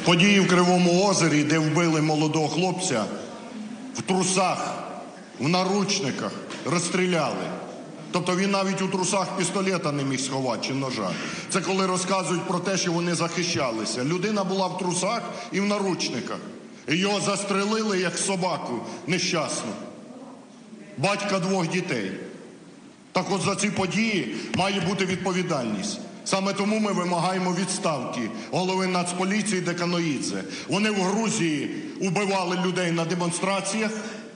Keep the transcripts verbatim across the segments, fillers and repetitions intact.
Події в Кривому Озері, де вбили молодого хлопця, в трусах, в наручниках, розстріляли. Тобто він навіть у трусах пістолета не міг сховати чи ножа. Це коли розказують про те, що вони захищалися. Людина була в трусах і в наручниках. І його застрелили, як собаку нещасну. Батька двох дітей. Так от за ці події має бути відповідальність. Саме тому ми вимагаємо відставки голови Нацполіції Деканоїдзе. Вони в Грузії убивали людей на демонстраціях,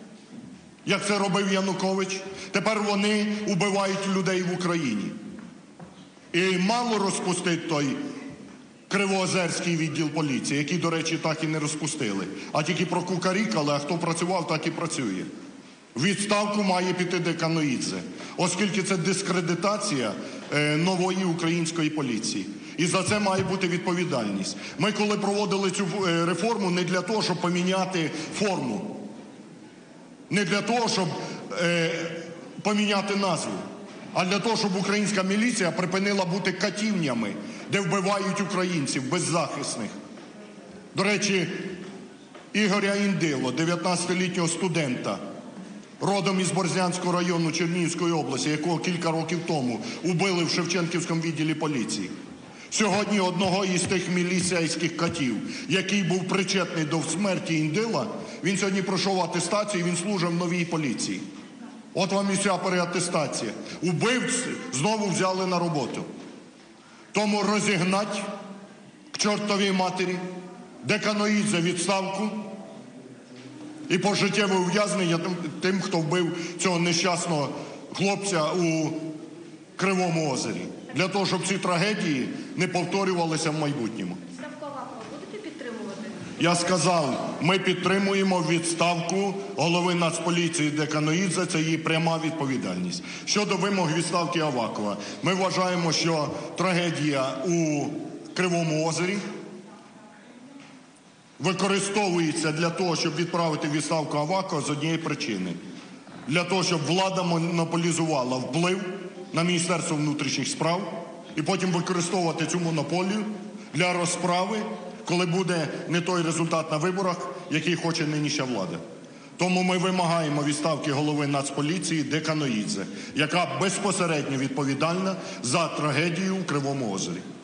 як це робив Янукович. Тепер вони убивають людей в Україні. І мало розпустити той Кривоозерський відділ поліції, який, до речі, так і не розпустили. А тільки прокукарікали, а хто працював, так і працює. В відставку має піти Деканоїдзе, оскільки це дискредитація е, нової української поліції. І за це має бути відповідальність. Ми коли проводили цю е, реформу не для того, щоб поміняти форму, не для того, щоб е, поміняти назву, а для того, щоб українська міліція припинила бути катівнями, де вбивають українців беззахисних. До речі, Ігоря Індило, дев'ятнадцятилітнього студента, родом із Борзнянського району Чернігівської області, якого кілька років тому убили в Шевченківському відділі поліції. Сьогодні одного із тих міліцейських катів, який був причетний до смерті Індила, він сьогодні пройшов атестацію, він служив в новій поліції. От вам і вся переатестація. Убивць знову взяли на роботу. Тому розігнать к чортовій матері, Деканоїдзе відставку і пожиттєве ув'язнення тим, хто вбив цього нещасного хлопця у Кривому Озері. Для того, щоб ці трагедії не повторювалися в майбутньому. Відставку Авакова будете підтримувати? Я сказав, ми підтримуємо відставку голови Нацполіції Деканоїдзе, це її пряма відповідальність. Щодо вимог відставки Авакова, ми вважаємо, що трагедія у Кривому Озері використовується для того, щоб відправити відставку Авакова з однієї причини. Для того, щоб влада монополізувала вплив на Міністерство внутрішніх справ і потім використовувати цю монополію для розправи, коли буде не той результат на виборах, який хоче нинішня влада. Тому ми вимагаємо відставки голови Нацполіції Деканоїдзе, яка безпосередньо відповідальна за трагедію у Кривому Озері.